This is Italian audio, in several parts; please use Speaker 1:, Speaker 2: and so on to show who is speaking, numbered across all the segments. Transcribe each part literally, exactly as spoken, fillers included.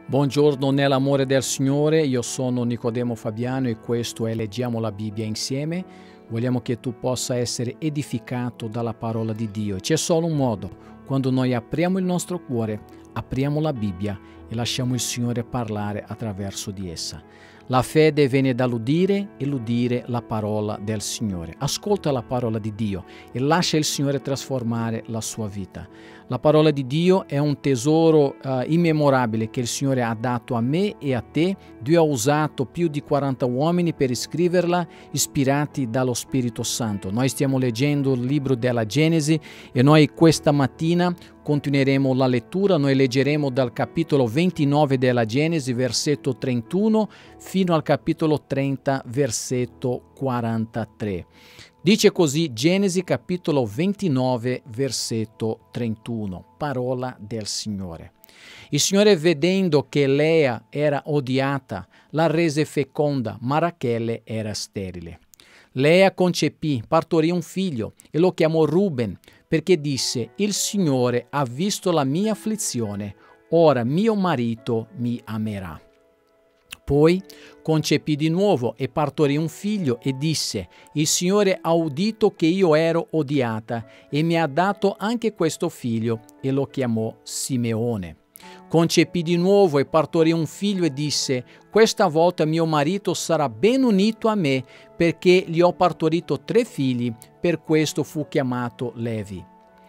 Speaker 1: Buongiorno nell'amore del Signore, io sono Nicodemo Fabiano e questo è Leggiamo la Bibbia insieme. Vogliamo che tu possa essere edificato dalla parola di Dio. C'è solo un modo: quando noi apriamo il nostro cuore, apriamo la Bibbia e lasciamo il Signore parlare attraverso di essa. La fede viene dall'udire e l'udire la parola del Signore. Ascolta la parola di Dio e lascia il Signore trasformare la sua vita. La parola di Dio è un tesoro uh, immemorabile che il Signore ha dato a me e a te. Dio ha usato più di quaranta uomini per scriverla, ispirati dallo Spirito Santo. Noi stiamo leggendo il libro della Genesi e noi questa mattina continueremo la lettura. Noi leggeremo dal capitolo ventinove della Genesi, versetto trentuno, fino al capitolo trenta, versetto quarantatré. Dice così Genesi capitolo ventinove, versetto trentuno, parola del Signore. Il Signore, vedendo che Lea era odiata, la rese feconda, ma Rachele era sterile. Lea concepì, partorì un figlio e lo chiamò Ruben, perché disse: il Signore ha visto la mia afflizione, ora mio marito mi amerà. Poi concepì di nuovo e partorì un figlio e disse: il Signore ha udito che io ero odiata e mi ha dato anche questo figlio, e lo chiamò Simeone. Concepì di nuovo e partorì un figlio e disse: questa volta mio marito sarà ben unito a me, perché gli ho partorito tre figli, per questo fu chiamato Levi.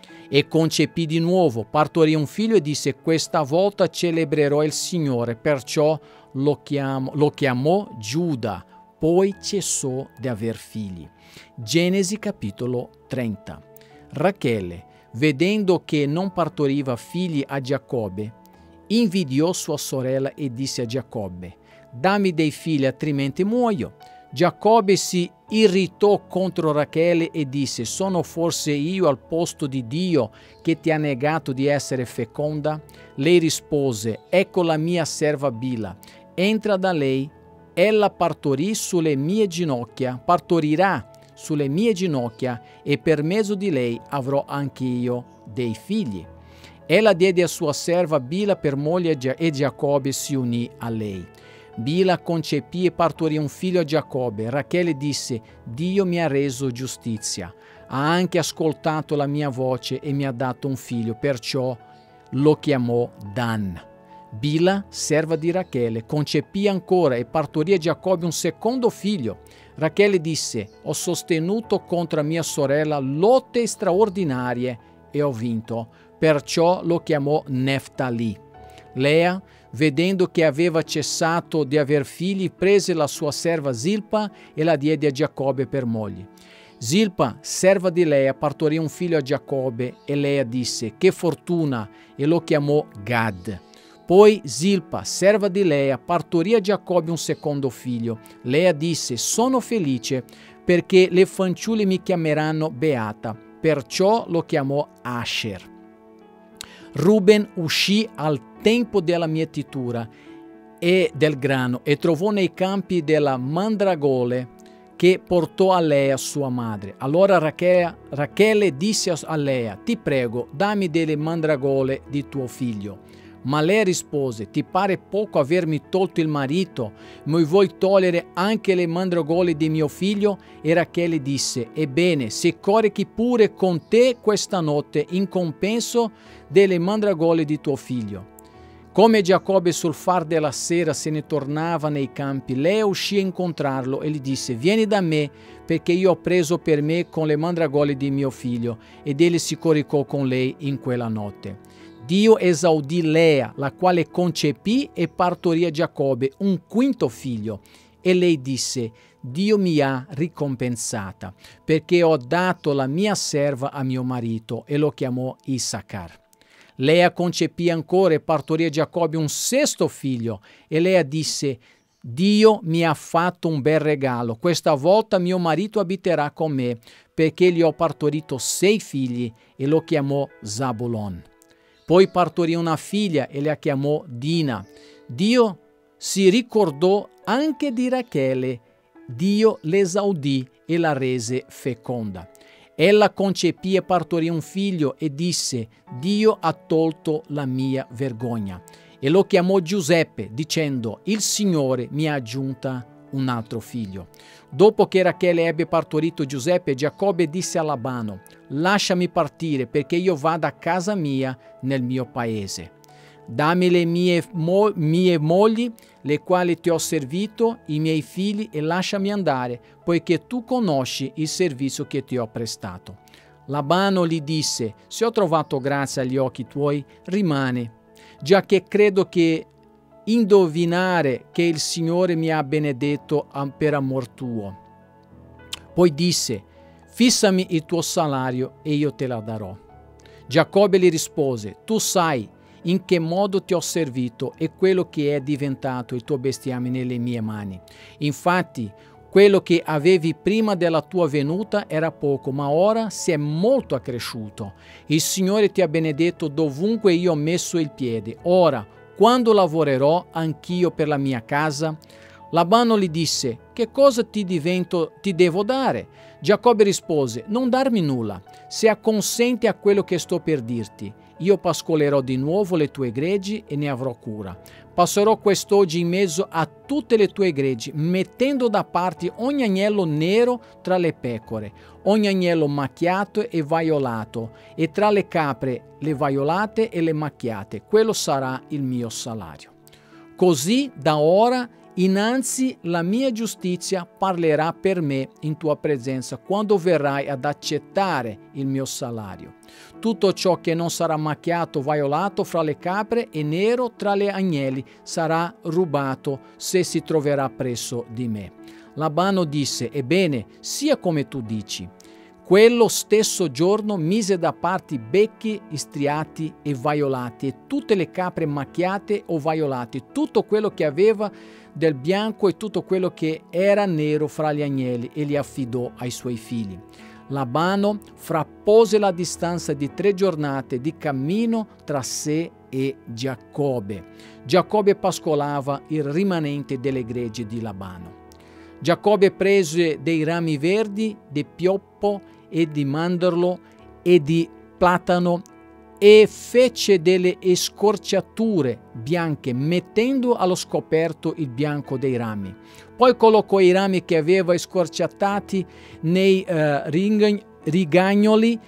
Speaker 1: E concepì di nuovo, partorì un figlio e disse: questa volta celebrerò il Signore, perciò lo, chiamo, lo chiamò Giuda. Poi cessò di aver figli. Genesi capitolo trenta. Rachele, vedendo che non partoriva figli a Giacobbe, invidiò sua sorella e disse a Giacobbe: dammi dei figli, altrimenti muoio. Giacobbe si irritò contro Rachele e disse: sono forse io al posto di Dio che ti ha negato di essere feconda? Lei rispose: ecco la mia serva Bila, entra da lei, ella partorì sulle mie ginocchia, partorirà sulle mie ginocchia, e per mezzo di lei avrò anche io dei figli. Ella diede a sua serva Bila per moglie e Giacobbe si unì a lei. Bila concepì e partorì un figlio a Giacobbe. Rachele disse: Dio mi ha reso giustizia, ha anche ascoltato la mia voce e mi ha dato un figlio, perciò lo chiamò Dan. Bila, serva di Rachele, concepì ancora e partorì a Giacobbe un secondo figlio. Rachele disse: ho sostenuto contro mia sorella lotte straordinarie e ho vinto, perciò lo chiamò Neftali. Lea, vedendo che aveva cessato di aver figli, prese la sua serva Zilpa e la diede a Giacobbe per moglie. Zilpa, serva di Lea, partorì un figlio a Giacobbe e Lea disse: che fortuna, e lo chiamò Gad. Poi Zilpa, serva di Lea, partorì a Giacobbe un secondo figlio. Lea disse: sono felice, perché le fanciulle mi chiameranno beata, perciò lo chiamò Asher. Ruben uscì al tempo della mietitura e del grano e trovò nei campi della mandragole, che portò a Lea sua madre. Allora Rachele, Rachele disse a Lea: ti prego, dammi delle mandragole di tuo figlio. Ma Lea rispose: ti pare poco avermi tolto il marito? Mi vuoi togliere anche le mandragole di mio figlio? E Rachele disse: ebbene, se corichi pure con te questa notte in compenso delle mandragole di tuo figlio. Come Giacobbe sul far della sera se ne tornava nei campi, Lea uscì a incontrarlo e gli disse: vieni da me, perché io ho preso per me con le mandragole di mio figlio. Ed egli si coricò con lei in quella notte. Dio esaudì Lea, la quale concepì e partorì a Giacobbe un quinto figlio. E lei disse: Dio mi ha ricompensata, perché ho dato la mia serva a mio marito, e lo chiamò Issacar. Lea concepì ancora e partorì a Giacobbe un sesto figlio. E Lea disse: Dio mi ha fatto un bel regalo, questa volta mio marito abiterà con me, perché gli ho partorito sei figli, e lo chiamò Zabulon. Poi partorì una figlia e la chiamò Dina. Dio si ricordò anche di Rachele. Dio l'esaudì e la rese feconda. Ella concepì e partorì un figlio e disse: Dio ha tolto la mia vergogna. e lo chiamò Giuseppe, dicendo: il Signore mi ha aggiunta un altro figlio. Dopo che Rachele ebbe partorito Giuseppe, Giacobbe disse a Labano: lasciami partire perché io vada a casa mia nel mio paese. Dammi le mie, mo mie mogli, le quali ti ho servito, i miei figli, e lasciami andare, poiché tu conosci il servizio che ti ho prestato. Labano gli disse: se ho trovato grazia agli occhi tuoi, rimane, già che credo che indovinare che il Signore mi ha benedetto per amor tuo. Poi disse: fissami il tuo salario e io te la darò. Giacobbe gli rispose: tu sai in che modo ti ho servito e quello che è diventato il tuo bestiame nelle mie mani. Infatti, quello che avevi prima della tua venuta era poco, ma ora si è molto accresciuto. Il Signore ti ha benedetto dovunque io ho messo il piede. Ora, quando lavorerò anch'io per la mia casa? Labano gli disse: che cosa ti, divento, ti devo dare? Giacobbe rispose: non darmi nulla, se acconsenti a quello che sto per dirti. Io pascolerò di nuovo le tue greggi e ne avrò cura. Passerò quest'oggi in mezzo a tutte le tue greggi, mettendo da parte ogni agnello nero tra le pecore, ogni agnello macchiato e vaiolato, e tra le capre le vaiolate e le macchiate. Quello sarà il mio salario. Così da ora innanzi la mia giustizia parlerà per me in tua presenza quando verrai ad accettare il mio salario. Tutto ciò che non sarà macchiato, vaiolato fra le capre e nero tra le agnelli sarà rubato se si troverà presso di me. Labano disse: ebbene, sia come tu dici. Quello stesso giorno mise da parte i becchi striati e vaiolati e tutte le capre macchiate o vaiolate, tutto quello che aveva del bianco e tutto quello che era nero fra gli agnelli, e li affidò ai suoi figli. Labano frappose la distanza di tre giornate di cammino tra sé e Giacobbe. Giacobbe pascolava il rimanente delle greggi di Labano. Giacobbe prese dei rami verdi, di pioppo e di mandorlo e di platano e fece delle scorciature bianche, mettendo allo scoperto il bianco dei rami. Poi collocò i rami che aveva scorciatati nei uh, rigagnoli,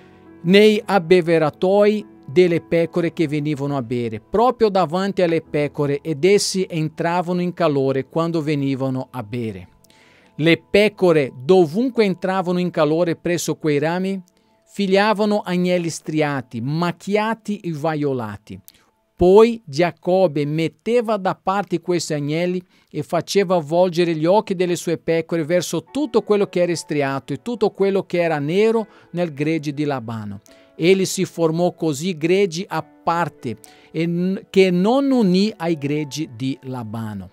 Speaker 1: nei abbeveratoi delle pecore che venivano a bere, proprio davanti alle pecore, ed essi entravano in calore quando venivano a bere. Le pecore, dovunque entravano in calore presso quei rami, figliavano agnelli striati, macchiati e vaiolati. Poi Giacobbe metteva da parte questi agnelli e faceva volgere gli occhi delle sue pecore verso tutto quello che era striato e tutto quello che era nero nel gregge di Labano. Egli si formò così greggi a parte e che non unì ai greggi di Labano.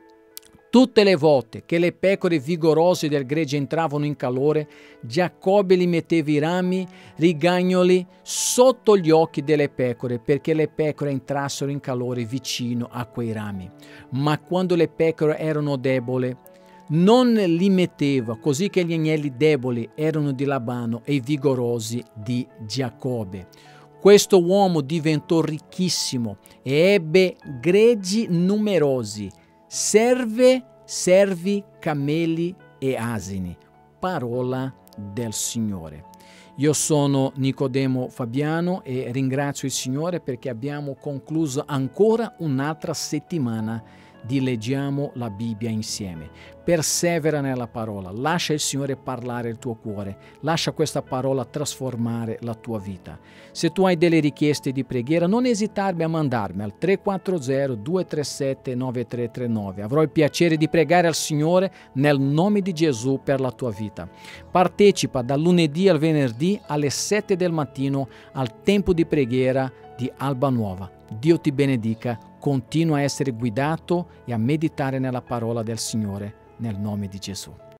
Speaker 1: Tutte le volte che le pecore vigorose del gregge entravano in calore, Giacobbe li metteva i rami, rigagnoli sotto gli occhi delle pecore, perché le pecore entrassero in calore vicino a quei rami. Ma quando le pecore erano deboli, non li metteva, così che gli agnelli deboli erano di Labano e i vigorosi di Giacobbe. Questo uomo diventò ricchissimo e ebbe greggi numerosi, serve, servi, cameli e asini. Parola del Signore. Io sono Nicodemo Fabiano e ringrazio il Signore perché abbiamo concluso ancora un'altra settimana di Leggiamo la Bibbia insieme. Persevera nella parola, lascia il Signore parlare il tuo cuore, lascia questa parola trasformare la tua vita. Se tu hai delle richieste di preghiera, non esitarmi a mandarmi al tre quattro zero due tre sette nove tre tre nove. Avrò il piacere di pregare al Signore nel nome di Gesù per la tua vita. Partecipa dal lunedì al venerdì alle sette del mattino al tempo di preghiera di Alba Nuova. Dio ti benedica, continua a essere guidato e a meditare nella parola del Signore nel nome di Gesù.